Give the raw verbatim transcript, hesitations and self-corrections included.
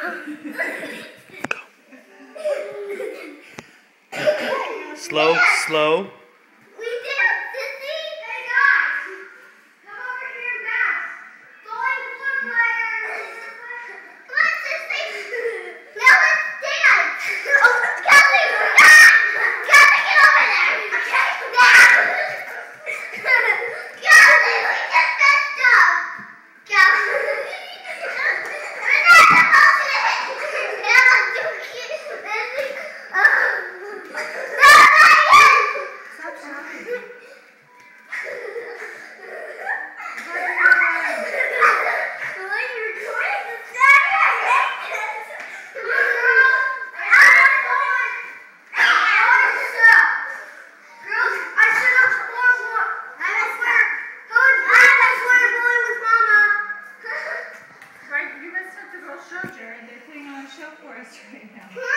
Slow, slow. We did it, Sissy! Hey guys! Come over here fast! Going floor players! Come on, Sissy! Now let's dance! Oh, Kelly! Ah! Kelly, get over there! Okay, now! Kelly, we just messed up! Kelly! We're not supposed to hit! Now I'm too cute! Sissy! Oh. You messed up the girl's show, Jared. They're putting on a show for us right now.